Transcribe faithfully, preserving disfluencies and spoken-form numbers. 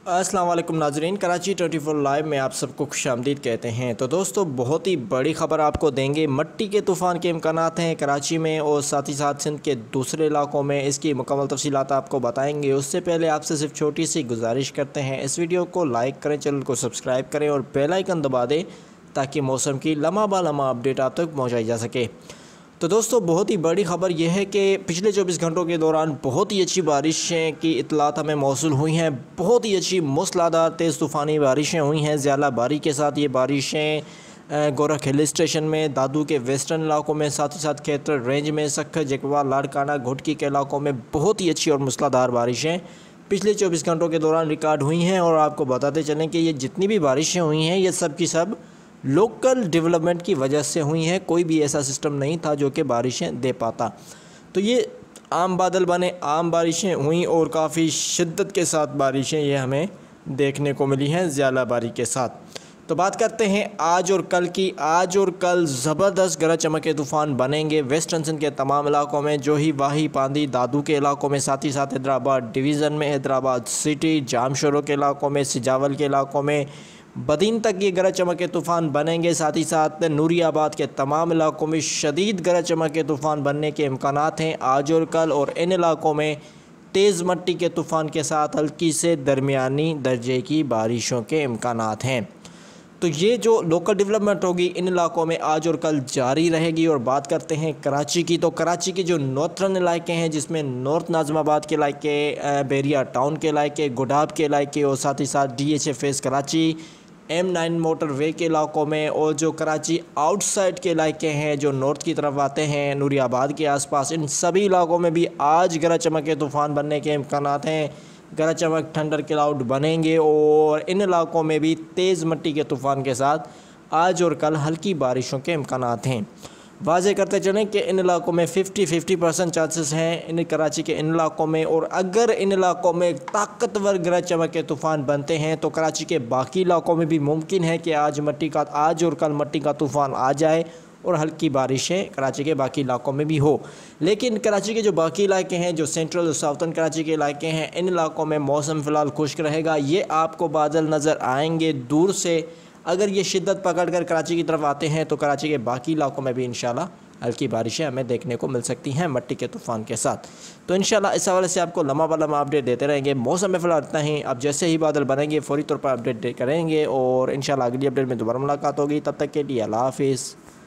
अस्सलाम वालेकुम नाजरीन, कराची ट्वेंटी फोर लाइव में आप सबको खुशामदीद कहते हैं। तो दोस्तों, बहुत ही बड़ी ख़बर आपको देंगे। मट्टी के तूफ़ान के इम्कानात हैं कराची में और साथ ही साथ सिंध के दूसरे इलाकों में। इसकी मुकम्मल तफसीलात आपको बताएंगे। उससे पहले आपसे सिर्फ छोटी सी गुजारिश करते हैं, इस वीडियो को लाइक करें, चैनल को सब्सक्राइब करें और बेल आइकन दबा दें ताकि मौसम की लम्हा बा लम्हा अपडेट आप तक पहुँचाई जा सके। तो दोस्तों, बहुत ही बड़ी ख़बर यह है कि पिछले चौबीस घंटों के दौरान बहुत ही अच्छी बारिशें की इत्तलात हमें मौसूल हुई हैं। बहुत ही अच्छी मूसलाधार तेज़ तूफ़ानी बारिशें हुई हैं ज़्यादा बारी के साथ। ये बारिशें गोरख हिल स्टेशन में, दादू के वेस्टर्न इलाकों में, साथ ही साथ खेतर रेंज में, सखर जकवा लाड़काना घुटकी के इलाकों में बहुत ही अच्छी और मूसलाधार बारिशें पिछले चौबीस घंटों के दौरान रिकॉर्ड हुई हैं। और आपको बताते चलें कि ये जितनी भी बारिशें हुई हैं ये सब की सब लोकल डेवलपमेंट की वजह से हुई हैं। कोई भी ऐसा सिस्टम नहीं था जो कि बारिशें दे पाता। तो ये आम बादल बने, आम बारिशें हुई और काफ़ी शिद्दत के साथ बारिशें ये हमें देखने को मिली हैं ज़्यादा बारी के साथ। तो बात करते हैं आज और कल की। आज और कल ज़बरदस्त गरज चमक के तूफ़ान बनेंगे वेस्टर्न सिंध के तमाम इलाकों में, जो ही वाही पांदी दादू के इलाकों में, साथ ही साथ हैदराबाद डिवीज़न में, हैदराबाद सिटी जामशोरों के इलाकों में, सिजावल के इलाकों में, बदीन तक ये गरज चमक के तूफ़ान बनेंगे। साथ ही साथ नूरियाबाद के तमाम इलाकों में शदीद गरज चमक के तूफ़ान बनने के इम्कानात हैं आज और कल। और इन इलाकों में तेज़ मट्टी के तूफ़ान के साथ हल्की से दरमियानी दर्जे की बारिशों के इम्कानात हैं। तो ये जो लोकल डेवलपमेंट होगी इन इलाकों में आज और कल जारी रहेगी। और बात करते हैं कराची की। तो कराची के जो नॉर्थर्न इलाके हैं, जिसमें नॉर्थ नाज़िमाबाद के इलाके, बेरिया टाउन के इलाके, गुडाब के इलाके और साथ ही साथ D H F S Karachi, M nine motorway के इलाकों में, और जो कराची आउटसाइड के इलाके हैं जो नॉर्थ की तरफ आते हैं नूरियाबाद के आसपास, इन सभी इलाकों में भी आज गरज चमक के तूफ़ान बनने के इम्कानात हैं। गरज चमक थंडर क्लाउड बनेंगे और इन इलाकों में भी तेज़ मट्टी के तूफ़ान के साथ आज और कल हल्की बारिशों के इम्कानात हैं। वाज़े करते चलें कि इन इलाकों में फिफ्टी फिफ्टी परसेंट चांसेस हैं इन कराची के इन इलाकों में। और अगर इन इलाकों में ताकतवर गरज चमक के तूफ़ान बनते हैं तो कराची के बाकी इलाकों में भी मुमकिन है कि आज मट्टी का आज और कल मट्टी का तूफ़ान आ जाए और हल्की बारिशें कराची के बाकी इलाकों में भी हो। लेकिन कराची के जो बाकी इलाके हैं, जो सेंट्रल और साउथर्न कराची के इलाके हैं, इन इलाकों में मौसम फ़िलहाल खुश्क रहेगा। ये आपको बादल नज़र आएंगे दूर से। अगर ये शिद्दत पकड़ कर कराची की तरफ आते हैं तो कराची के बाकी इलाकों में भी इंशाल्लाह हल्की बारिशें हमें देखने को मिल सकती हैं मट्टी के तूफ़ान के साथ। तो इंशाल्लाह इस हवाले से आपको लम्हा ब लम्हा अपडेट देते रहेंगे। मौसम में फ़िलहाल इतना ही। अब जैसे ही बादल बनेंगे फ़ौरी तौर पर अपडेट करेंगे और इंशाल्लाह अगली अपडेट में दोबारा मुलाकात होगी। तब तक के लिए अल्लाह हाफ़िज़।